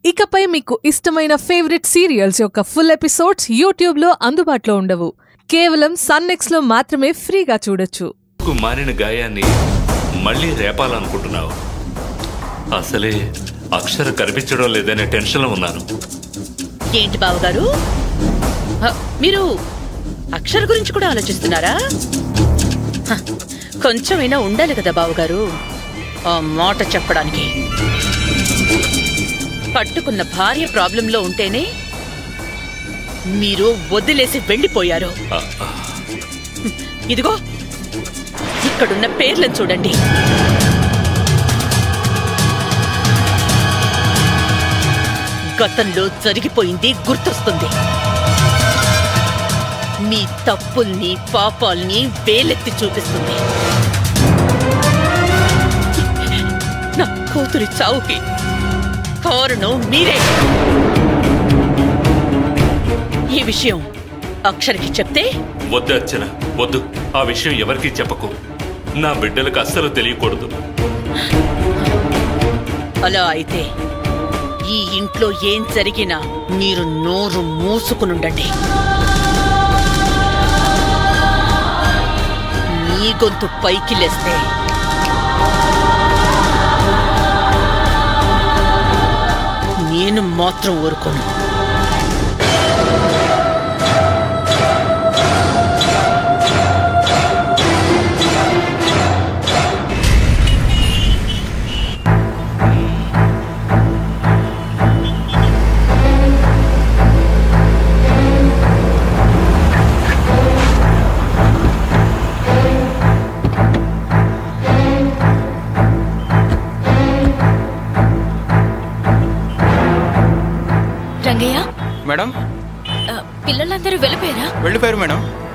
ఇకపై మీకు ఇష్టమైన ఫేవరెట్ సీరియల్స్ యొక్క ఫుల్ ఎపిసోడ్స్ యూట్యూబ్ లో అందుబాటులో ఉండవు. కేవలం సన్ నెక్స్ట్ లో మాత్రమే ఫ్రీగా చూడొచ్చు. మారిన గాయాన్ని మళ్ళీ రేపాలనుకుంటున్నావు. అసలే అక్షర కనిపించడం లేదనే టెన్షన్ లో ఉన్నాను. ఏంటి బావగారు, మీరు అక్షర గురించి కూడా ఆలోచిస్తున్నారా? కొంచెమైనా ఉండాలి కదా బావగారు ఆ మాట చెప్పడానికి. పట్టుకున్న భార్య ప్రాబ్లంలో ఉంటేనే మీరు వదిలేసి వెళ్ళిపోయారు. ఇదిగో ఇక్కడున్న పేర్లను చూడండి. గతంలో జరిగిపోయింది గుర్తొస్తుంది. మీ తప్పుల్ని పాపాల్ని వేలెత్తి చూపిస్తుంది. నా కూతురి చావుకి కారణం మీరే. ఈ విషయం అక్షర్కి చెప్తే? వద్దు అర్చన, వద్దు. ఆ విషయం ఎవరికి చెప్పకు. నా బిడ్డలకు అస్సలు తెలియకూడదు. అలా అయితే ఈ ఇంట్లో ఏం జరిగినా మీరు నోరు మూసుకునుండండి. నీ గొంతు పైకి లేస్తే నేను మాత్రం ఊరుకోను. మేడం, పిల్లలందరూ వెళ్ళిపోయారా? వెళ్ళిపోయారు మేడం.